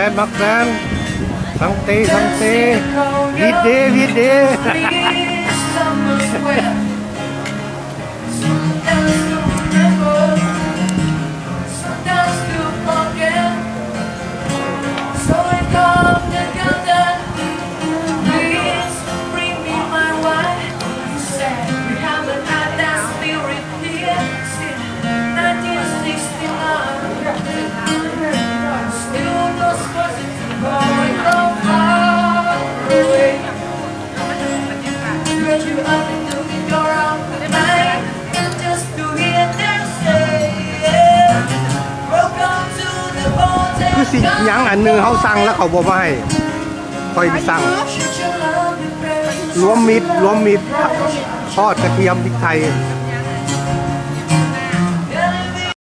มักแฟนสังเตวิดเดคือสิยังอันนึงเขาสั่งแล้วเขาบอกว่าให้คอยไปสั่งรวมมิตรทอดกระเทียมพริกไทย